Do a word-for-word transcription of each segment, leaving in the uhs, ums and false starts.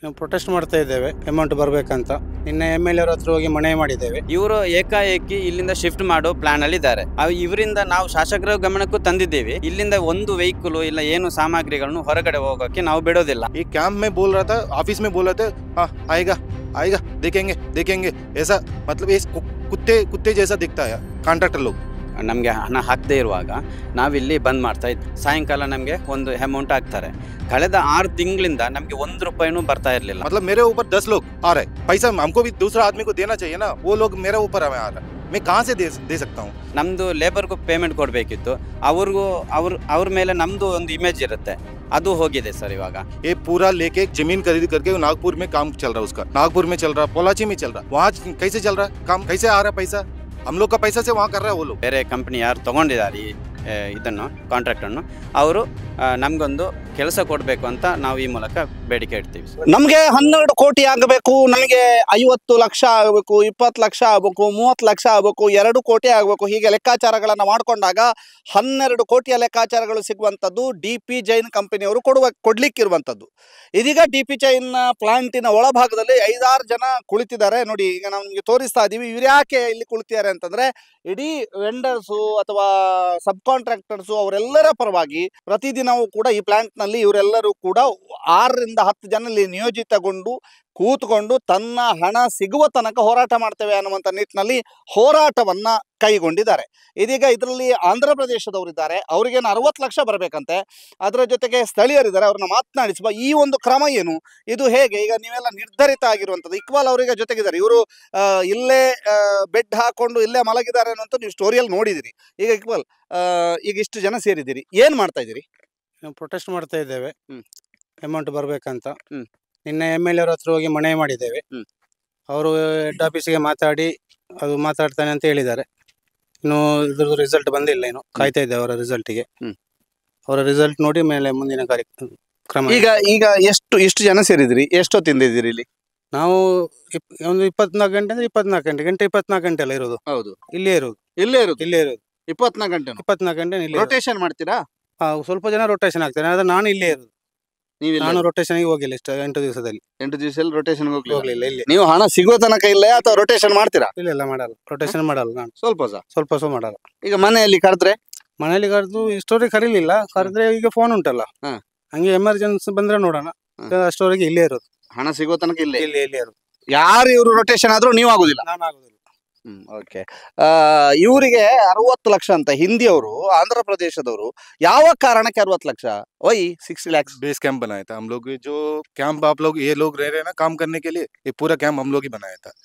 ನಾವು ಪ್ರೊಟೆಸ್ಟ್ ಮಾಡ್ತಾ ಇದ್ದೇವೆ ಅಮೌಂಟ್ ಬರಬೇಕಂತ. ನಿನ್ನೆ ಎಮ್ ಎಲ್ ಎ ಹತ್ರ ಹೋಗಿ ಮನವಿ ಮಾಡಿದ್ದೇವೆ. ಇವರು ಏಕಾಏಕಿ ಇಲ್ಲಿಂದ ಶಿಫ್ಟ್ ಮಾಡೋ ಪ್ಲಾನ್ ಅಲ್ಲಿ ಇದ್ದಾರೆ. ಇವರಿಂದ ನಾವು ಶಾಸಕರ ಗಮನಕ್ಕೂ ತಂದಿದ್ದೇವೆ. ಇಲ್ಲಿಂದ ಒಂದು ವೆಹಿಕಲ್ ಇಲ್ಲ ಏನು ಸಾಮಗ್ರಿಗಳನ್ನು ಹೊರಗಡೆ ಹೋಗೋಕೆ ನಾವು ಬಿಡೋದಿಲ್ಲ. ये कैंप में बोल रहा था, ऑफिस में बोल रहे थे, हाँ आएगा आएगा देखेंगे देखेंगे ऐसा, मतलब ये कुत्ते कुत्ते जैसा दिखता है कॉन्ट्रैक्टर लोग. ನಮಗೆ ಹಣ ಹಾಕದೇ ಇರುವಾಗ ನಾವಿಲ್ಲಿ ಬಂದ್ ಮಾಡ್ತಾ ಇದ್ವಿ. ಸಾಯಂಕಾಲ ನಮಗೆ ಒಂದು ಅಮೌಂಟ್ ಹಾಕ್ತಾರೆ. ಕಳೆದ ಆರು ತಿಂಗಳಿಂದ ನಮಗೆ ಒಂದು ರೂಪಾಯಿನೂ ಬರ್ತಾ ಇರಲಿಲ್ಲ. मतलब मेरे ऊपर दस लोग आ रहे, पैसा हमको भी दूसरा आदमी को देना चाहिए ना, वो लोग मेरे ऊपर हमें आ रहा है, मैं कहाँ से दे दे सकता हूँ. ನಮ್ಮದು ಲೇಬರ್ಗೂ ಪೇಮೆಂಟ್ ಕೊಡಬೇಕಿತ್ತು. ಅವ್ರಿಗೂ ಅವ್ರ ಅವ್ರ ಮೇಲೆ ನಮ್ಮದು ಒಂದು ಇಮೇಜ್ ಇರುತ್ತೆ, ಅದು ಹೋಗಿದೆ ಸರ್. ಇವಾಗ ये पूरा लेके जमीन खरीद करके नागपुर में काम चल रहा है उसका, नागपुर में चल रहा, पोलाची में चल रहा, वहाँ कैसे चल रहा काम, कैसे आ रहा पैसा, हम लोग का पैसा से वहाँ कर रहा है वो लोग. ಬೇರೆ ಕಂಪ್ನಿ ಯಾರು ತಗೊಂಡಿದ್ದಾರೆ ಈ ಇದನ್ನು ಕಾಂಟ್ರಾಕ್ಟನ್ನು, ಅವರು ನಮಗೊಂದು ಕೆಲಸ ಕೊಡಬೇಕು ಅಂತ ನಾವು ಈ ಮೂಲಕ ಬೇಡಿಕೆ ಇಡ್ತೀವಿ. ನಮಗೆ ಹನ್ನೆರಡು ಕೋಟಿ ಆಗಬೇಕು, ನಮಗೆ ಐವತ್ತು ಲಕ್ಷ ಆಗಬೇಕು, ಇಪ್ಪತ್ತು ಲಕ್ಷ ಆಗಬೇಕು, ಮೂವತ್ತು ಲಕ್ಷ ಆಗಬೇಕು, ಎರಡು ಕೋಟಿ ಆಗಬೇಕು, ಹೀಗೆ ಲೆಕ್ಕಾಚಾರಗಳನ್ನು ಮಾಡಿಕೊಂಡಾಗ ಹನ್ನೆರಡು ಕೋಟಿಯ ಲೆಕ್ಕಾಚಾರಗಳು ಸಿಗುವಂಥದ್ದು ಡಿ ಪಿ ಜೈನ್ ಕಂಪನಿಯವರು ಕೊಡುವ ಕೊಡ್ಲಿಕ್ಕಿರುವಂಥದ್ದು. ಇದೀಗ ಡಿ ಪಿ ಜೈನ್ ಪ್ಲಾಂಟಿನ ಒಳಭಾಗದಲ್ಲಿ ಐದಾರು ಜನ ಕುಳಿತಿದ್ದಾರೆ ನೋಡಿ. ಈಗ ನಾವು ನಿಮಗೆ ತೋರಿಸ್ತಾ ಇದ್ದೀವಿ. ಇವ್ರು ಯಾಕೆ ಇಲ್ಲಿ ಕುಳಿತಿದ್ದಾರೆ ಅಂತಂದ್ರೆ, ಇಡೀ ವೆಂಡರ್ಸು ಅಥವಾ ಸಬ್ ಕಾಂಟ್ರಾಕ್ಟರ್ಸು ಅವರೆಲ್ಲರ ಪರವಾಗಿ ಪ್ರತಿದಿನವೂ ಕೂಡ ಈ ಪ್ಲಾಂಟ್ ನಲ್ಲಿ ಇವರೆಲ್ಲರೂ ಕೂಡ ಆರರಿಂದ ಹತ್ತು ಜನ ಇಲ್ಲಿ ನಿಯೋಜಿತಗೊಂಡು ಕೂತ್ಕೊಂಡು ತನ್ನ ಹಣ ಸಿಗುವ ತನಕ ಹೋರಾಟ ಮಾಡ್ತೇವೆ ಅನ್ನುವಂಥ ನಿಟ್ಟಿನಲ್ಲಿ ಹೋರಾಟವನ್ನ ಕೈಗೊಂಡಿದ್ದಾರೆ. ಇದೀಗ ಇದರಲ್ಲಿ ಆಂಧ್ರ ಪ್ರದೇಶದವರಿದ್ದಾರೆ, ಅವರಿಗೇನು ಅರವತ್ತು ಲಕ್ಷ ಬರಬೇಕಂತೆ. ಅದರ ಜೊತೆಗೆ ಸ್ಥಳೀಯರಿದ್ದಾರೆ, ಅವ್ರನ್ನ ಮಾತನಾಡಿಸುವ ಈ ಒಂದು ಕ್ರಮ ಏನು, ಇದು ಹೇಗೆ ಈಗ ನೀವೆಲ್ಲ ನಿರ್ಧರಿತ ಆಗಿರುವಂಥದ್ದು. ಇಕ್ಬಾಲ್ ಅವರಿಗೆ ಜೊತೆಗಿದ್ದಾರೆ, ಇವರು ಇಲ್ಲೇ ಬೆಡ್ ಹಾಕೊಂಡು ಇಲ್ಲೇ ಮಲಗಿದ್ದಾರೆ ಅನ್ನೋಂಥ ನೀವು ಸ್ಟೋರಿಯಲ್ಲಿ ನೋಡಿದಿರಿ. ಈಗ ಇಕ್ಬಾಲ್, ಈಗ ಇಷ್ಟು ಜನ ಸೇರಿದ್ದೀರಿ, ಏನ್ ಮಾಡ್ತಾ ಇದ್ದೀರಿ? ನಾವು ಪ್ರೊಟೆಸ್ಟ್ ಮಾಡ್ತಾ ಇದ್ದೇವೆ ಹ್ಮ್. ಅಮೌಂಟ್ ಬರಬೇಕಂತ. ಹ್ಮ್. ನಿನ್ನೆ ಎಮ್ ಎಲ್ ಎ ಹತ್ರ ಹೋಗಿ ಮನವಿ ಮಾಡಿದ್ದೇವೆ. ಹ್ಮ್. ಅವರು ಹೆಡ್ ಆಫೀಸಿಗೆ ಮಾತಾಡಿ ಅದು ಮಾತಾಡ್ತಾನೆ ಅಂತ ಹೇಳಿದ್ದಾರೆ. ಇನ್ನು ಇದ್ರದ್ದು ರಿಸಲ್ಟ್ ಬಂದಿಲ್ಲ, ಇನ್ನು ಕಾಯ್ತಾ ಇದ್ದೇವೆ ಅವರ ರಿಸಲ್ಟಿಗೆ. ಹ್ಮ್. ಅವರ ರಿಸಲ್ಟ್ ನೋಡಿ ಮೇಲೆ ಮುಂದಿನ ಕಾರ್ಯಕ್ರಮ. ಈಗ ಈಗ ಎಷ್ಟು ಇಷ್ಟು ಜನ ಸೇರಿದಿರಿ, ಎಷ್ಟೊತ್ತಿಂದಿದ್ದೀರಿ ಇಲ್ಲಿ? ನಾವು ಇಪ್- ಒಂದು ಇಪ್ಪತ್ನಾಲ್ಕು ಗಂಟೆ ಅಂದ್ರೆ ಇಪ್ಪತ್ನಾಲ್ಕು ಗಂಟೆ ಗಂಟೆ ಇಪ್ಪತ್ನಾಲ್ಕು ಗಂಟೆ ಅಲ್ಲ ಇರೋದು, ಹೌದು, ಇಲ್ಲೇ ಇರೋದು ಇಲ್ಲೇ ಇರುದು ಇಲ್ಲೇ ಇರೋದು ಇಪ್ಪತ್ನಾಲ್ಕು ಗಂಟೆ ಇಪ್ಪತ್ನಾಲ್ಕು ಗಂಟೆ ಇಲ್ಲೇ ಇರೋದು. ರೊಟೇಷನ್ ಮಾಡ್ತೀರಾ? ಹಾ, ಸ್ವಲ್ಪ ಜನ ರೊಟೇಷನ್ ಆಗ್ತಾರೆ, ಆದ್ರೆ ನಾನು ಇಲ್ಲೇ ಇರೋದು. ನೀವು ನಾನು ರೊಟೇಷನ್ಗೆ ಹೋಗಿಲ್ಲ ಇಷ್ಟ ಎಂಟು ದಿವಸದಲ್ಲಿ ಎಂಟು ದಿವಸದಲ್ಲಿ ರೊಟೇಷನ್ ಹೋಗ್ಲಿ. ಹೋಗ್ಲಿಲ್ಲ. ಇಲ್ಲಿ ನೀವು ಹಣ ಸಿಗುವ ತನಕ ಇಲ್ಲ ಅಥವಾ ರೊಟೇಷನ್ ಮಾಡ್ತೀರಾ? ಇಲ್ಲ ಇಲ್ಲ ಮಾಡಲ್ಲ, ರೊಟೇಷನ್ ಮಾಡಲ್ಲ ನಾನು, ಸ್ವಲ್ಪ ಸಹ. ಸ್ವಲ್ಪ ಸ್ವಲ್ಪ ಮಾಡಲ್ಲ. ಈಗ ಮನೆಯಲ್ಲಿ ಕರೆದ್ರೆ ಮನೇಲಿ ಕರೆದು ಇಷ್ಟೋರಿಗೆ ಕರೀಲಿಲ್ಲ, ಕರೆದ್ರೆ ಈಗ ಫೋನ್ ಉಂಟಲ್ಲ, ಹಾ. ಹಂಗೆ ಎಮರ್ಜೆನ್ಸಿ ಬಂದ್ರೆ ನೋಡೋಣ. ಹಾ. ಅಷ್ಟೋರಿಗೆ ಇಲ್ಲೇ ಇರೋದು, ಹಣ ಸಿಗುವ ತನಕ ಇಲ್ಲೇ. ಇಲ್ಲೇ ಇಲ್ಲೇ ಇರೋದು. ಯಾರು ಇವರು ರೊಟೇಷನ್ ಆದ್ರೂ ನೀವು ಆಗುದಿಲ್ಲ? ನಾನು ಆಗುದಿಲ್ಲ. ಹ್ಮ್, ಓಕೆ. ಇವರಿಗೆ ಅರವತ್ತು ಲಕ್ಷ ಅಂತ ಹಿಂದಿಯವರು, ಆಂಧ್ರ ಪ್ರದೇಶದವರು, ಯಾವ ಕಾರಣಕ್ಕೆ ಅರವತ್ತು lakh? Why sixty lakhs? Base camp बनाया था हम लोग, जो कैंप आप लोग ये लोग रह रहे हैं ना काम करने के लिए, ये पूरा कैंप हम लोग ही बनाया था.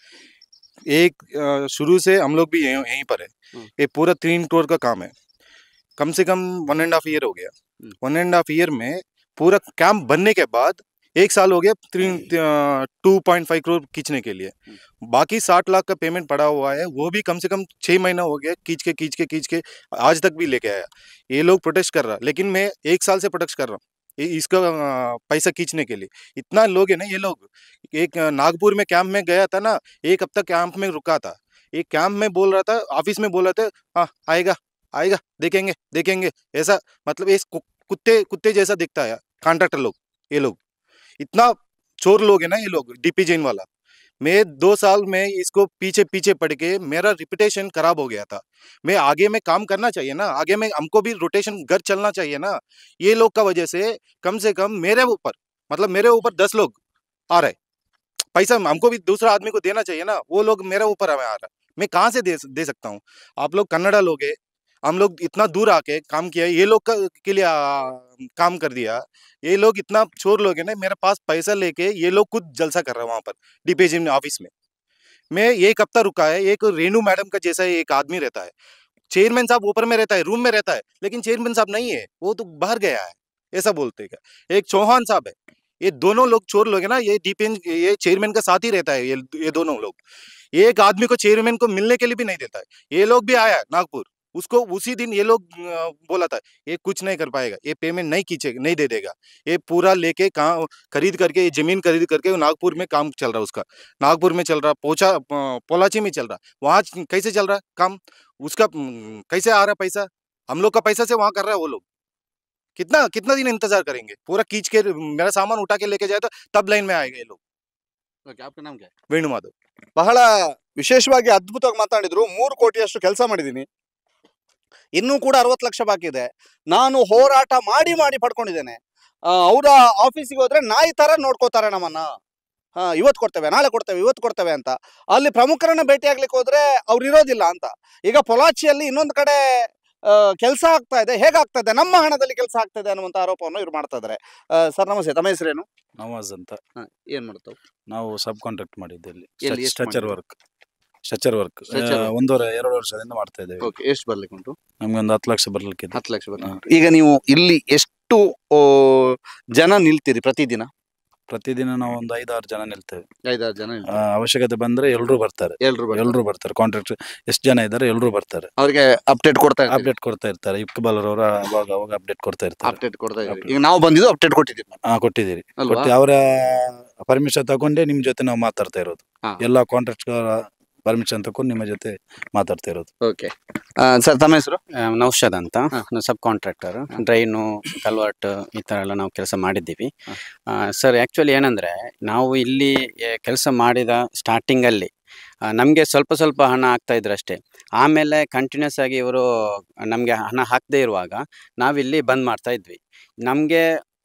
एक अ, शुरू से हम लोग भी यहीं यहीं पर है. ये पूरा तीन टूर का काम है, कम से कम वन एंड हाफ ईयर हो गया. वन एंड हाफ ईयर में पूरा कैंप बनने के बाद एक साल हो गया तीन टू पॉइंट फाइव करोड़ खींचने के लिए. बाकी साठ लाख का पेमेंट पड़ा हुआ है, वो भी कम से कम छः महीना हो गया खींच के खींच के खींच के आज तक भी लेके आया. ये लोग प्रोटेस्ट कर रहा, लेकिन मैं एक साल से प्रोटेस्ट कर रहा हूँ ये इसका अ, पैसा खींचने के लिए. इतना लोग है ना ये लोग. एक अ, नागपुर में कैंप में गया था ना, एक हफ्ता कैंप में रुका था. एक कैंप में बोल रहा था, ऑफिस में बोल रहे थे, हाँ आएगा आएगा देखेंगे देखेंगे ऐसा, मतलब ये कुत्ते कुत्ते जैसा दिखता है कॉन्ट्रैक्टर लोग. ये लोग इतना चोर लोग है ना ये लोग, डीपी जैन वाला. मैं दो साल में इसको पीछे पीछे पड़ के मेरा रिपुटेशन खराब हो गया था. मैं आगे में काम करना चाहिए ना, आगे में हमको भी रोटेशन घर चलना चाहिए ना. ये लोग का वजह से कम से कम मेरे ऊपर, मतलब मेरे ऊपर दस लोग आ रहे, पैसा हमको भी दूसरा आदमी को देना चाहिए ना, वो लोग मेरे ऊपर हमें आ रहा, मैं कहाँ से दे दे सकता हूँ. आप लोग कन्नड़ा लोग है, हम लोग इतना दूर आके काम किया, ये लोग का के लिए आ, काम कर दिया. ये लोग इतना चोर लोग है ना, मेरे पास पैसा लेके ये लोग खुद जलसा कर रहे हैं वहाँ पर डीपीजी ऑफिस में. मैं एक हफ्ता रुका है, एक रेनू मैडम का जैसा एक आदमी रहता है, चेयरमैन साहब ऊपर में रहता है, रूम में रहता है, लेकिन चेयरमैन साहब नहीं है, वो तो बाहर गया है, ऐसा बोलते हैं. एक चौहान साहब है, ये दोनों लोग चोर लोग है ना, ये डीपीएन ये चेयरमैन का साथ ही रहता है. ये ये दोनों लोग एक आदमी को चेयरमैन को मिलने के लिए भी नहीं देता है. ये लोग भी आया नागपुर, उसको उसी दिन ये लोग बोला था ये कुछ नहीं कर पाएगा, ये पेमेंट नहीं खींचेगा, नहीं दे देगा. ये पूरा लेके कहाँ खरीद करके, ये जमीन खरीद करके नागपुर में काम चल रहा है उसका, नागपुर में चल रहा, पोचा पोलाची में चल रहा. वहाँ कैसे चल रहा काम उसका, कैसे आ रहा पैसा, हम लोग का पैसा से वहाँ कर रहा है वो लोग. कितना कितना दिन इंतजार करेंगे? पूरा खींच के मेरा सामान उठा के लेके जाए तो तब लाइन में आएगा ये लोग। ಓಕೆ आपका नाम क्या है? ವೇಣು ಮಾಧವ್. ಬಹಳ ವಿಶೇಷವಾಗಿ ಅದ್ಭುತವಾಗಿ ಮಾತಾಡಿದ್ರು. ಮೂರು ಕೋಟಿಯಷ್ಟು ಕೆಲಸ ಮಾಡಿದ್ದೀನಿ, ಇನ್ನೂ ಕೂಡ ಅರವತ್ತು ಲಕ್ಷ ಬಾಕಿ ಇದೆ. ನಾನು ಹೋರಾಟ ಮಾಡಿ ಮಾಡಿ ಪಡ್ಕೊಂಡಿದ್ದೇನೆ. ಅವರ ಆಫೀಸಿಗೆ ಹೋದ್ರೆ ನಾಯಿ ತರ ನೋಡ್ಕೋತಾರೆ ನಮ್ಮನ್ನ. ಹಾ ಇವತ್ತು ಕೊಡ್ತೇವೆ, ನಾಳೆ ಕೊಡ್ತೇವೆ, ಇವತ್ತು ಕೊಡ್ತೇವೆ ಅಂತ. ಅಲ್ಲಿ ಪ್ರಮುಖರನ್ನ ಭೇಟಿ ಆಗ್ಲಿಕ್ಕೆ ಹೋದ್ರೆ ಅವ್ರು ಇರೋದಿಲ್ಲ ಅಂತ. ಈಗ ಪೊಲಾಚಿಯಲ್ಲಿ ಇನ್ನೊಂದು ಕಡೆ ಕೆಲಸ ಆಗ್ತಾ ಇದೆ, ಹೇಗಾಗ್ತಾ ಇದೆ, ನಮ್ಮ ಹಣದಲ್ಲಿ ಕೆಲಸ ಆಗ್ತಾ ಇದೆ ಅನ್ನುವಂತ ಆರೋಪವನ್ನು ಇವ್ರು ಮಾಡ್ತಾ ಇದ್ದಾರೆ. ಸರ್ ನಮಸ್ತೆ, ತಮ್ಮ ಹೆಸರೇನು? ನವಾಜ್ ಅಂತ. ಏನ್ ಮಾಡ್ತಾವ್? ನಾವು ಸಬ್ ಕಾಂಟ್ರಾಕ್ಟ್ ಮಾಡಿದ್ದೆ ಇಲ್ಲಿ ಎಲ್ಲಿ ಎಷ್ಟು ಸ್ಟ್ರಕ್ಚರ್ ಮಾಡಿದ್ರಿ? Work structure work Structure work. ಒಂದೂವರೆ ಎರಡು ವರ್ಷದಿಂದ ಮಾಡ್ತಾ ಇದ್ದೇವೆ. ಓಕೆ, ಎಷ್ಟು ಬರ್ಲಿಕ್ಕೆ ಉಂಟು? ನಮ್ಗೆ ಒಂದು ಹತ್ತು ಲಕ್ಷ ಬರ್ಲಿಕ್ಕೆ ಇದೆ. ಹತ್ತು ಲಕ್ಷ ಬರ್ಲಿಕ್ಕೆ ಉಂಟು. ಈಗ ನೀವು ಇಲ್ಲಿ ಎಷ್ಟು ಓ, ಜನ ನಿಲ್ತೀರಿ ಪ್ರತಿದಿನ? ಪ್ರತಿದಿನ ನಾವು ಒಂದು ಐದಾರು ಜನ ನಿಲ್ತೇವೆ. ಐದಾರು ಜನ ಆ, ಅವಶ್ಯಕತೆ ಬಂದ್ರೆ ಎಲ್ರು ಬರ್ತಾರೆ, ಎಲ್ರು ಎಲ್ರು ಬರ್ತಾರೆ. ಕಾಂಟ್ರಾಕ್ಟ್ ಎಷ್ಟು ಜನ ಇದ್ದಾರೆ ಎಲ್ರು ಬರ್ತಾರೆ. ಅವ್ರಿಗೆ ಅಪ್ಡೇಟ್ ಕೊಡ್ತಾ ಇರ್ತೀರಿ? ಅಪ್ಡೇಟ್ ಕೊಡ್ತಾ ಇರ್ತಾರೆ. ಇಕ್ಬಾಲ್ ಅವರ ಅವಾಗ ಅವಾಗ ಅಪ್ಡೇಟ್ ಕೊಡ್ತಾ ಇರ್ತಾರೆ. ಅಪ್ಡೇಟ್ ಕೊಡ್ತಾ ಇದ್ದೀರಿ. ಈಗ ನಾವು ಬಂದಿದ್ದು ಅಪ್ಡೇಟ್ ಕೊಟ್ಟಿದ್ದೀವಿ. ಹಾ ಕೊಟ್ಟಿದ್ದೀರಿ. ಅಲ್ವಾ? ಕೊಟ್ಟು ಅವರ ಪರ್ಮಿಷನ್ ತಗೊಂಡೇ ನಿಮ್ ಜೊತೆ ನಾವು ಮಾತಾಡ್ತಾ ಇರೋದು. ಹಾ. ಎಲ್ಲಾ ಕಾಂಟ್ರಾಕ್ಟ್ ಪರ್ಮಿಷನ್ ತಗೊಂಡು ನಿಮ್ಮ ಜೊತೆ ಮಾತಾಡ್ತಾ ಇರೋದು. ಓಕೆ ಸರ್, ತಮ್ಮ ಹೆಸರು? ಆ, ನೌಷಾದ್ ಅಂತ, ಹಾ. ಸಬ್ ಕಾಂಟ್ರಾಕ್ಟರ್. ಡ್ರೈನು, ಕಲ್ವರ್ಟ್ ಈ ಥರ ಎಲ್ಲ ನಾವು ಕೆಲಸ ಮಾಡಿದ್ದೀವಿ. ಹಾ. ಸರ್ ಆ್ಯಕ್ಚುಲಿ ಏನಂದರೆ ನಾವು ಇಲ್ಲಿ ಕೆಲಸ ಮಾಡಿದ ಸ್ಟಾರ್ಟಿಂಗಲ್ಲಿ ನಮಗೆ ಸ್ವಲ್ಪ ಸ್ವಲ್ಪ ಹಣ ಆಗ್ತಾ ಇದ್ರು ಅಷ್ಟೇ. ಆಮೇಲೆ ಕಂಟಿನ್ಯೂಸ್ ಆಗಿ ಇವರು ನಮಗೆ ಹಣ ಹಾಕದೇ ಇರುವಾಗ ನಾವಿಲ್ಲಿ ಬಂದ್ ಮಾಡ್ತಾ ಇದ್ವಿ. ನಮಗೆ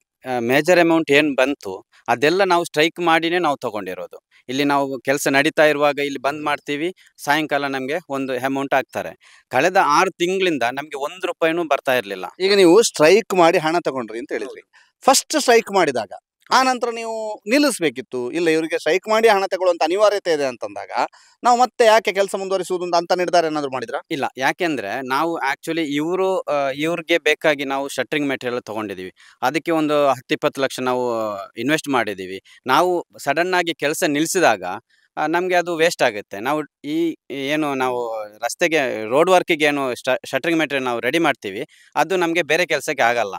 ಮೇಜರ್ ಅಮೌಂಟ್ ಏನು ಬಂತು ಅದೆಲ್ಲ ನಾವು ಸ್ಟ್ರೈಕ್ ಮಾಡಿನೇ ನಾವು ತಗೊಂಡಿರೋದು. ಇಲ್ಲಿ ನಾವು ಕೆಲಸ ನಡೀತಾ ಇರುವಾಗ ಇಲ್ಲಿ ಬಂದ್ ಮಾಡ್ತೀವಿ, ಸಾಯಂಕಾಲ ನಮಗೆ ಒಂದು ಅಮೌಂಟ್ ಹಾಕ್ತಾರೆ. ಕಳೆದ ಆರು ತಿಂಗಳಿಂದ ನಮಗೆ ಒಂದು ರೂಪಾಯಿನೂ ಬರ್ತಾ ಇರಲಿಲ್ಲ. ಈಗ ನೀವು ಸ್ಟ್ರೈಕ್ ಮಾಡಿ ಹಣ ತಗೊಂಡ್ರಿ ಅಂತ ಹೇಳಿದ್ರಿ. ಫಸ್ಟ್ ಸ್ಟ್ರೈಕ್ ಮಾಡಿದಾಗ ಆ ನಂತರ ನೀವು ನಿಲ್ಲಿಸ್ಬೇಕಿತ್ತು. ಇಲ್ಲ, ಇವರಿಗೆ ಸ್ಟ್ರೈಕ್ ಮಾಡಿ ಹಣ ತಗೊಳ್ಳುವಂತ ಅನಿವಾರ್ಯತೆ ಇದೆ ಅಂತಂದಾಗ ನಾವು ಮತ್ತೆ ಯಾಕೆ ಕೆಲಸ ಮುಂದುವರಿಸುವುದು ಅಂತ ನಿರ್ಧಾರ ಏನಾದ್ರು ಮಾಡಿದ್ರ? ಇಲ್ಲ, ಯಾಕೆಂದ್ರೆ ನಾವು ಆಕ್ಚುಲಿ ಇವರು ಇವ್ರಿಗೆ ಬೇಕಾಗಿ ನಾವು ಶಟ್ರಿಂಗ್ ಮೆಟೀರಿಯಲ್ ತಗೊಂಡಿದೀವಿ. ಅದಕ್ಕೆ ಒಂದು ಹತ್ತು ಇಪ್ಪತ್ತು ಲಕ್ಷ ನಾವು ಇನ್ವೆಸ್ಟ್ ಮಾಡಿದೀವಿ. ನಾವು ಸಡನ್ ಆಗಿ ಕೆಲಸ ನಿಲ್ಲಿಸಿದಾಗ ನಮಗೆ ಅದು ವೇಸ್ಟ್ ಆಗುತ್ತೆ. ನಾವು ಈ ಏನು ನಾವು ರಸ್ತೆಗೆ ರೋಡ್ ವರ್ಕಿಗೆ ಏನು ಶಟ್ರಿಂಗ್ ಮೆಟೀರಿಯಲ್ ನಾವು ರೆಡಿ ಮಾಡ್ತೀವಿ, ಅದು ನಮಗೆ ಬೇರೆ ಕೆಲಸಕ್ಕೆ ಆಗಲ್ಲ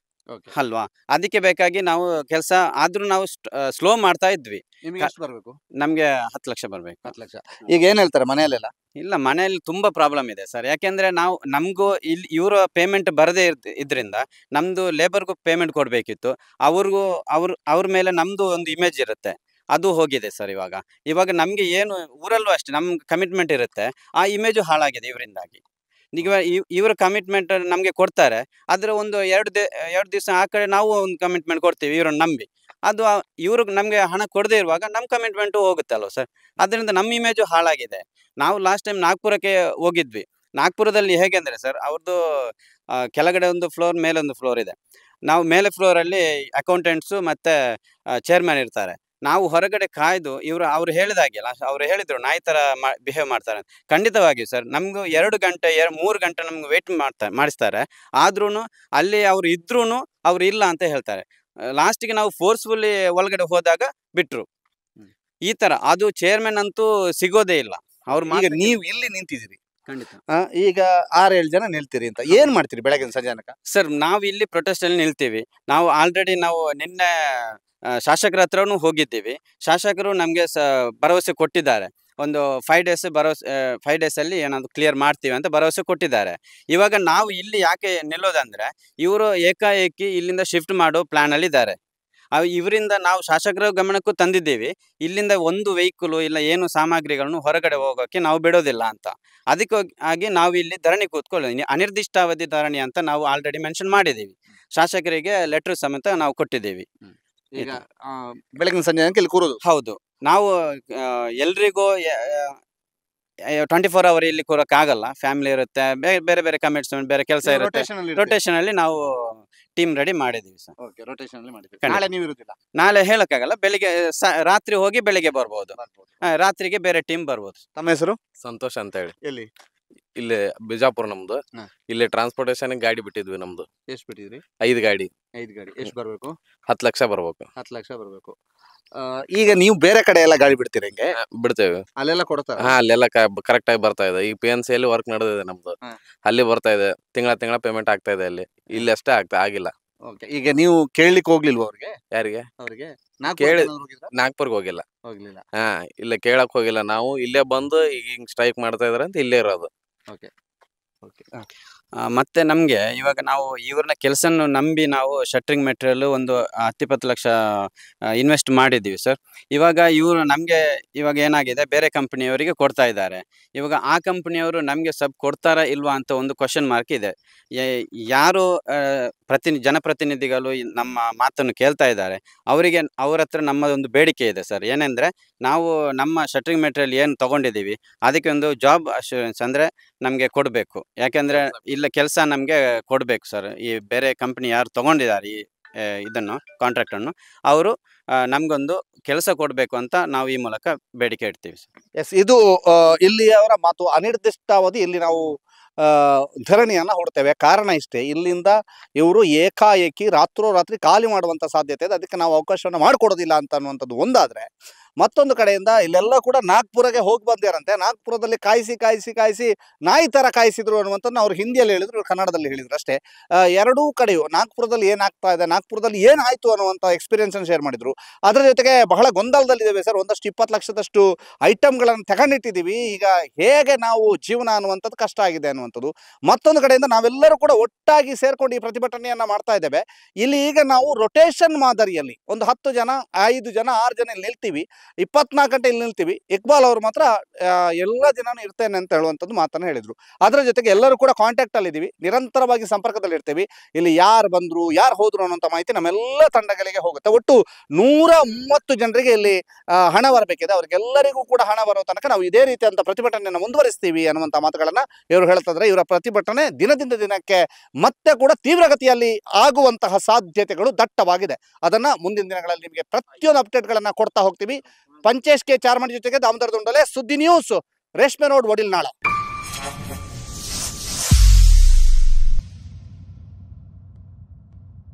ಅಲ್ವಾ? ಅದಕ್ಕೆ ಬೇಕಾಗಿ ನಾವು ಕೆಲಸ ಆದ್ರೂ ನಾವು ಸ್ಲೋ ಮಾಡ್ತಾ ಇದ್ವಿ. ನಿಮಗೆ ಎಷ್ಟು ಬರಬೇಕು? ನಮ್ಗೆ ಹತ್ತು ಲಕ್ಷ ಬರ್ಬೇಕು. ಹತ್ತು ಲಕ್ಷ. ಈಗ ಏನ್ ಹೇಳ್ತಾರೆ ಮನೆಯಲ್ಲೆಲ್ಲ? ಇಲ್ಲ, ಮನೆಯಲ್ಲಿ ತುಂಬಾ ಪ್ರಾಬ್ಲಮ್ ಇದೆ ಸರ್. ಯಾಕೆಂದ್ರೆ ನಾವು ನಮಗೂ ಇಲ್ಲಿ ಇವರ ಪೇಮೆಂಟ್ ಬರದೇ ಇದ್ರಿಂದ ನಮ್ದು ಲೇಬರ್ಗೂ ಪೇಮೆಂಟ್ ಕೊಡಬೇಕಿತ್ತು. ಅವ್ರಿಗೂ ಅವ್ರ ಅವ್ರ ಮೇಲೆ ನಮ್ದು ಒಂದು ಇಮೇಜ್ ಇರುತ್ತೆ, ಅದು ಹೋಗಿದೆ ಸರ್. ಇವಾಗ ಇವಾಗ ನಮ್ಗೆ ಏನು ಊರಲ್ಲೂ ಅಷ್ಟೇ ನಮ್ ಕಮಿಟ್ಮೆಂಟ್ ಇರುತ್ತೆ, ಆ ಇಮೇಜು ಹಾಳಾಗಿದೆ ಇವರಿಂದಾಗಿ. ಈಗ ಇವ್ರ ಕಮಿಟ್ಮೆಂಟ್ ನಮಗೆ ಕೊಡ್ತಾರೆ, ಆದ್ರೆ ಒಂದು ಎರಡು ದೇ ಎರಡು ದಿವಸ ಆ ಕಡೆ ನಾವು ಒಂದು ಕಮಿಟ್ಮೆಂಟ್ ಕೊಡ್ತೀವಿ ಇವ್ರನ್ನ ನಂಬಿ. ಅದು ಇವ್ರು ನಮಗೆ ಹಣ ಕೊಡದೇ ಇರುವಾಗ ನಮ್ಮ ಕಮಿಟ್ಮೆಂಟು ಹೋಗುತ್ತಲ್ವ ಸರ್. ಅದರಿಂದ ನಮ್ಮ ಇಮೇಜು ಹಾಳಾಗಿದೆ. ನಾವು ಲಾಸ್ಟ್ ಟೈಮ್ ನಾಗ್ಪುರಕ್ಕೆ ಹೋಗಿದ್ವಿ. ನಾಗ್ಪುರದಲ್ಲಿ ಹೇಗೆ ಅಂದರೆ ಸರ್, ಅವ್ರದ್ದು ಕೆಳಗಡೆ ಒಂದು ಫ್ಲೋರ್, ಮೇಲೆ ಒಂದು ಫ್ಲೋರ್ ಇದೆ. ನಾವು ಮೇಲೆ ಫ್ಲೋರಲ್ಲಿ ಅಕೌಂಟೆಂಟ್ಸು ಮತ್ತು ಚೇರ್ಮನ್ ಇರ್ತಾರೆ. ನಾವು ಹೊರಗಡೆ ಕಾಯ್ದು ಇವರು ಅವ್ರು ಹೇಳಿದಾಗಿಲ್ಲ, ಅವ್ರು ಹೇಳಿದ್ರು ನಾಯಿ ಥರ ಮಾ ಬಿಹೇವ್ ಮಾಡ್ತಾರೆ ಅಂತ. ಖಂಡಿತವಾಗಿಯೂ ಸರ್, ನಮಗೂ ಎರಡು ಗಂಟೆ ಎರಡು ಮೂರು ಗಂಟೆ ನಮ್ಗೆ ವೇಟ್ ಮಾಡ್ತಾ ಮಾಡಿಸ್ತಾರೆ. ಆದ್ರೂ ಅಲ್ಲಿ ಅವ್ರು ಇದ್ರೂ ಅವ್ರು ಇಲ್ಲ ಅಂತ ಹೇಳ್ತಾರೆ. ಲಾಸ್ಟಿಗೆ ನಾವು ಫೋರ್ಸ್ಫುಲ್ಲಿ ಒಳಗಡೆ ಹೋದಾಗ ಬಿಟ್ರು. ಈ ತರ ಅದು ಚೇರ್ಮನ್ ಅಂತೂ ಸಿಗೋದೇ ಇಲ್ಲ. ಅವ್ರು ಈಗ ನೀವು ಇಲ್ಲಿ ನಿಂತಿದ್ದೀರಿ, ಖಂಡಿತ. ಈಗ ಆರೇಳು ಜನ ನಿಲ್ತೀರಿ ಅಂತ ಏನ್ ಮಾಡ್ತೀರಿ ಬೆಳಗಿನ ಸಂಜೆ ತನಕ? ಸರ್, ನಾವು ಇಲ್ಲಿ ಪ್ರೊಟೆಸ್ಟ್ ಅಲ್ಲಿ ನಿಲ್ತೀವಿ. ನಾವು ಆಲ್ರೆಡಿ ನಾವು ನಿನ್ನೆ ಶಾಸಕರ ಹತ್ರನೂ ಹೋಗಿದ್ದೀವಿ. ಶಾಸಕರು ನಮಗೆ ಸ ಭರವಸೆ ಕೊಟ್ಟಿದ್ದಾರೆ. ಒಂದು ಫೈವ್ ಡೇಸ್ ಭರವಸೆ ಫೈವ್ ಡೇಸ್ ಅಲ್ಲಿ ಏನಾದ್ರು ಕ್ಲಿಯರ್ ಮಾಡ್ತೀವಿ ಅಂತ ಭರವಸೆ ಕೊಟ್ಟಿದ್ದಾರೆ. ಇವಾಗ ನಾವು ಇಲ್ಲಿ ಯಾಕೆ ನಿಲ್ಲೋದಂದ್ರೆ, ಇವರು ಏಕಾಏಕಿ ಇಲ್ಲಿಂದ ಶಿಫ್ಟ್ ಮಾಡೋ ಪ್ಲಾನ್ ಅಲ್ಲಿ ಇದ್ದಾರೆ. ಇವರಿಂದ ನಾವು ಶಾಸಕರ ಗಮನಕ್ಕೂ ತಂದಿದ್ದೀವಿ, ಇಲ್ಲಿಂದ ಒಂದು ವೆಹಿಕಲ್ ಇಲ್ಲ ಏನು ಸಾಮಗ್ರಿಗಳನ್ನು ಹೊರಗಡೆ ಹೋಗೋಕೆ ನಾವು ಬಿಡೋದಿಲ್ಲ ಅಂತ. ಅದಕ್ಕಾಗಿ ನಾವು ಇಲ್ಲಿ ಧರಣಿ ಕೂತ್ಕೊಳ್ಳಿ, ಅನಿರ್ದಿಷ್ಟಾವಧಿ ಧರಣಿ ಅಂತ ನಾವು ಆಲ್ರೆಡಿ ಮೆನ್ಷನ್ ಮಾಡಿದ್ದೀವಿ. ಶಾಸಕರಿಗೆ ಲೆಟರ್ ಸಮೇತ ನಾವು ಕೊಟ್ಟಿದ್ದೀವಿ. ಈಗ ಬೆಳಗಿನ ಸಂಜೆ ತನಕ ಇಲ್ಲಿ ಕೂರೋದು? ಹೌದು. ನಾವು ಎಲ್ರಿಗೂ ಟ್ವೆಂಟಿ ಫೋರ್ ಅವರ್ ಇಲ್ಲಿ ಕೂರಕ್ಕೆ ಆಗಲ್ಲ. ಫ್ಯಾಮಿಲಿ ಇರುತ್ತೆ, ಬೇರೆ ಬೇರೆ ಕಮಿಟ್ಮೆಂಟ್, ಬೇರೆ ಕೆಲಸ ಇರುತ್ತೆ. ರೊಟೇಷನ್ ಅಲ್ಲಿ ನಾವು ಟೀಮ್ ರೆಡಿ ಮಾಡಿದೀವಿ ಸರ್. ಓಕೆ, ರೊಟೇಷನ್ ಅಲ್ಲಿ ಮಾಡಿದ್ದೀವಿ. ನಾಳೆ ನೀವು ಇರುತ್ತಿಲ್ಲ? ನಾಳೆ ಹೇಳಕ್ಕಾಗಲ್ಲ, ಬೆಳಿಗ್ಗೆ ರಾತ್ರಿ ಹೋಗಿ ಬೆಳಿಗ್ಗೆ ಬರ್ಬೋದು. ರಾತ್ರಿಗೆ ಬೇರೆ ಟೀಮ್ ಬರ್ಬೋದು. ತಮ್ಮ ಹೆಸರು? ಸಂತೋಷ್ ಅಂತ ಹೇಳಿ. ಎಲ್ಲಿ? ಇಲ್ಲಿ ಬಿಜಾಪುರ ನಮ್ದು. ಇಲ್ಲಿ ಟ್ರಾನ್ಸ್ಪೋರ್ಟೇಷನ್ ಗಾಡಿ ಬಿಟ್ಟಿದ್ವಿ ನಮ್ದು. ಎಷ್ಟು ಬಿಟ್ಟಿದ್ರಿ? ಐದು ಗಾಡಿ. ಐದು ಗಾಡಿ. ಎಷ್ಟು ಬರ್ಬೇಕು? ಹತ್ತು ಲಕ್ಷ ಬರ್ಬೇಕು. ಹತ್ತು ಲಕ್ಷ ಬರ್ಬೇಕು. ಈಗ ನೀವು ಬೇರೆ ಕಡೆ ಎಲ್ಲ ಗಾಡಿ ಬಿಡ್ತೀರಿ? ಹೆಂಗೆ ಬಿಡ್ತೇವೆ? ಅಲ್ಲೆಲ್ಲ ಕೊಡ್ತಾರೆ? ಹಾ, ಅಲ್ಲೆಲ್ಲ ಕರೆಕ್ಟ್ ಆಗಿ ಬರ್ತಾ ಇದೆ. ಈಗ ಪಿ ಎನ್ ಸಿ ಅಲ್ಲಿ ವರ್ಕ್ ನಡೆದಿದೆ ನಮ್ದು, ಅಲ್ಲಿ ಬರ್ತಾ ಇದೆ. ತಿಂಗಳ ತಿಂಗಳ ಪೇಮೆಂಟ್ ಆಗ್ತಾ ಇದೆ. ಅಲ್ಲಿ ಇಲ್ಲಿ ಅಷ್ಟೇ ಆಗ್ತಾ ಆಗಿಲ್ಲ. ಓಕೆ, ಈಗ ನೀವು ಕೇಳಲಿಕ್ಕೆ ಹೋಗ್ಲಿಲ್ವಾ ಅವ್ರಿಗೆ? ಯಾರಿಗೆ? ಅವ್ರಿಗೆ ಕೇಳಿ ನಾಗ್ಪುರ್ಗೆ ಹೋಗಿಲ್ಲ. ಹೋಗ್ಲಿಲ್ಲ? ಹಾ, ಇಲ್ಲ ಕೇಳಕ್ ಹೋಗಿಲ್ಲ. ನಾವು ಇಲ್ಲೇ ಬಂದು ಈಗ ಹಿಂಗ್ ಸ್ಟ್ರೈಕ್ ಮಾಡ್ತಾ ಇದಾರೆ ಅಂತ ಇಲ್ಲೇ ಇರೋದು. ಓಕೆ ಓಕೆ ಆ, ಮತ್ತೆ ನಮ್ಗೆ ಇವಾಗ ನಾವು ಇವ್ರನ್ನ ಕೆಲಸನ ನಂಬಿ ನಾವು ಶಟ್ರಿಂಗ್ ಮೆಟೀರಿಯಲ್ ಒಂದು ಹತ್ತಿಪ್ಪತ್ತು ಲಕ್ಷ ಇನ್ವೆಸ್ಟ್ ಮಾಡಿದ್ದೀವಿ ಸರ್. ಇವಾಗ ಇವರು ನಮ್ಗೆ ಇವಾಗ ಏನಾಗಿದೆ, ಬೇರೆ ಕಂಪನಿಯವರಿಗೆ ಕೊಡ್ತಾ ಇದ್ದಾರೆ. ಇವಾಗ ಆ ಕಂಪನಿಯವರು ನಮ್ಗೆ ಸಬ್ ಕೊಡ್ತಾರಾ ಇಲ್ವಾ ಅಂತ ಒಂದು ಕ್ವಶನ್ ಮಾರ್ಕ್ ಇದೆ. ಯಾ- ಯಾರು ಆ, ಪ್ರತಿನಿ ಜನಪ್ರತಿನಿಧಿಗಳು ಈ ನಮ್ಮ ಮಾತನ್ನು ಕೇಳ್ತಾ ಇದ್ದಾರೆ, ಅವರಿಗೆ ಅವ್ರ ಹತ್ರ ನಮ್ಮದೊಂದು ಬೇಡಿಕೆ ಇದೆ ಸರ್. ಏನೆಂದ್ರೆ ನಾವು ನಮ್ಮ ಶಟ್ರಿಂಗ್ ಮೆಟೀರಿಯಲ್ ಏನು ತಗೊಂಡಿದ್ದೀವಿ ಅದಕ್ಕೆ ಒಂದು ಜಾಬ್ ಅಶ್ಯೂರೆನ್ಸ್ ಅಂದ್ರೆ ನಮಗೆ ಕೊಡಬೇಕು. ಯಾಕೆಂದ್ರೆ ಇಲ್ಲ ಕೆಲಸ ನಮಗೆ ಕೊಡಬೇಕು ಸರ್. ಈ ಬೇರೆ ಕಂಪನಿ ಯಾರು ತಗೊಂಡಿದ್ದಾರೆ ಈ ಆ, ಇದನ್ನು ಕಾಂಟ್ರಾಕ್ಟ್ ಅನ್ನು, ಅವರು ನಮ್ಗೊಂದು ಕೆಲಸ ಕೊಡಬೇಕು ಅಂತ ನಾವು ಈ ಮೂಲಕ ಬೇಡಿಕೆ ಇಡ್ತೀವಿ ಸರ್. ಎಸ್, ಇದು ಆ, ಇಲ್ಲಿಯವರ ಮಾತು. ಅನಿರ್ದಿಷ್ಟಾವಧಿ ಇಲ್ಲಿ ನಾವು ಆ, ಧರಣಿಯನ್ನ ಹೊಡ್ತೇವೆ. ಕಾರಣ ಇಷ್ಟೇ, ಇಲ್ಲಿಂದ ಇವರು ಏಕಾಏಕಿ ರಾತ್ರೋರಾತ್ರಿ ಖಾಲಿ ಮಾಡುವಂತ ಸಾಧ್ಯತೆ ಇದೆ. ಅದಕ್ಕೆ ನಾವು ಅವಕಾಶವನ್ನು ಮಾಡಿಕೊಡೋದಿಲ್ಲ ಅಂತ ಅನ್ನುವಂಥದ್ದು ಒಂದಾದ್ರೆ, ಮತ್ತೊಂದು ಕಡೆಯಿಂದ ಇಲ್ಲೆಲ್ಲ ಕೂಡ ನಾಗ್ಪುರಗೆ ಹೋಗಿ ಬಂದ್ಯಾರಂತೆ. ನಾಗ್ಪುರದಲ್ಲಿ ಕಾಯಿಸಿ ಕಾಯಿಸಿ ಕಾಯಿಸಿ ನಾಯಿ ತರ ಕಾಯಿಸಿದ್ರು ಅನ್ನುವಂಥದ್ದು ಅವ್ರು ಹಿಂದಿಯಲ್ಲಿ ಹೇಳಿದ್ರು, ಇವ್ರು ಕನ್ನಡದಲ್ಲಿ ಹೇಳಿದ್ರು ಅಷ್ಟೇ. ಆ, ಎರಡೂ ಕಡೆಯೂ ನಾಗ್ಪುರದಲ್ಲಿ ಏನಾಗ್ತಾ ಇದೆ, ನಾಗ್ಪುರದಲ್ಲಿ ಏನಾಯ್ತು ಅನ್ನುವಂಥ ಎಕ್ಸ್ಪೀರಿಯನ್ಸ್ ಅನ್ನು ಶೇರ್ ಮಾಡಿದ್ರು. ಅದರ ಜೊತೆಗೆ ಬಹಳ ಗೊಂದಲದಲ್ಲಿದ್ದೇವೆ ಸರ್. ಒಂದಷ್ಟು ಇಪ್ಪತ್ತು ಲಕ್ಷದಷ್ಟು ಐಟಮ್ಗಳನ್ನು ತಗೊಂಡಿಟ್ಟಿದ್ದೀವಿ, ಈಗ ಹೇಗೆ ನಾವು ಜೀವನ ಅನ್ನುವಂಥದ್ದು ಕಷ್ಟ ಆಗಿದೆ ಅನ್ನುವಂಥದ್ದು. ಮತ್ತೊಂದು ಕಡೆಯಿಂದ ನಾವೆಲ್ಲರೂ ಕೂಡ ಒಟ್ಟಾಗಿ ಸೇರ್ಕೊಂಡು ಈ ಪ್ರತಿಭಟನೆಯನ್ನ ಮಾಡ್ತಾ ಇದ್ದೇವೆ. ಇಲ್ಲಿ ಈಗ ನಾವು ರೊಟೇಷನ್ ಮಾದರಿಯಲ್ಲಿ ಒಂದು ಹತ್ತು ಜನ ಐದು ಜನ ಆರು ಜನ ಇಲ್ಲಿ ನಿಲ್ತೀವಿ, ಇಪ್ಪತ್ನಾಲ್ಕು ಗಂಟೆ ಇಲ್ಲಿ ನಿಲ್ತೀವಿ. ಇಕ್ಬಾಲ್ ಅವರು ಮಾತ್ರ ಆ, ಎಲ್ಲ ದಿನಾನು ಇರ್ತೇನೆ ಅಂತ ಹೇಳುವಂಥದ್ದು ಮಾತನ್ನು ಹೇಳಿದ್ರು. ಅದರ ಜೊತೆಗೆ ಎಲ್ಲರೂ ಕೂಡ ಕಾಂಟ್ಯಾಕ್ಟ್ ಅಲ್ಲಿ ಇದ್ದೀವಿ, ನಿರಂತರವಾಗಿ ಸಂಪರ್ಕದಲ್ಲಿ ಇರ್ತೀವಿ. ಇಲ್ಲಿ ಯಾರು ಬಂದ್ರು ಯಾರು ಹೋದ್ರು ಅನ್ನುವಂಥ ಮಾಹಿತಿ ನಮ್ಮೆಲ್ಲ ತಂಡಗಳಿಗೆ ಹೋಗುತ್ತೆ. ಒಟ್ಟು ನೂರ ಮೂವತ್ತು ಜನರಿಗೆ ಇಲ್ಲಿ ಆ, ಹಣ ಬರಬೇಕಿದೆ. ಅವ್ರಿಗೆಲ್ಲರಿಗೂ ಕೂಡ ಹಣ ಬರೋ ತನಕ ನಾವು ಇದೇ ರೀತಿಯಂತ ಪ್ರತಿಭಟನೆಯನ್ನು ಮುಂದುವರಿಸ್ತೀವಿ ಅನ್ನುವಂಥ ಮಾತುಗಳನ್ನ ಇವರು ಹೇಳ್ತಿದ್ರೆ, ಇವರ ಪ್ರತಿಭಟನೆ ದಿನದಿಂದ ದಿನಕ್ಕೆ ಮತ್ತೆ ಕೂಡ ತೀವ್ರಗತಿಯಲ್ಲಿ ಆಗುವಂತಹ ಸಾಧ್ಯತೆಗಳು ದಟ್ಟವಾಗಿದೆ. ಅದನ್ನ ಮುಂದಿನ ದಿನಗಳಲ್ಲಿ ನಿಮಗೆ ಪ್ರತಿಯೊಂದು ಅಪ್ಡೇಟ್ಗಳನ್ನ ಕೊಡ್ತಾ ಹೋಗ್ತೀವಿ. ಪಂಚೇಶ್ ಕೆ ಚಾರ್ಮಡಿ ಜೊತೆಗೆ ದಾಮೋದರ ದುಂಡಲೆ, ಸುದ್ದಿ ನ್ಯೂಸ್, ರೇಷ್ಮೆ ರೋಡ್, ವಡಿಲ್ನಾಳ.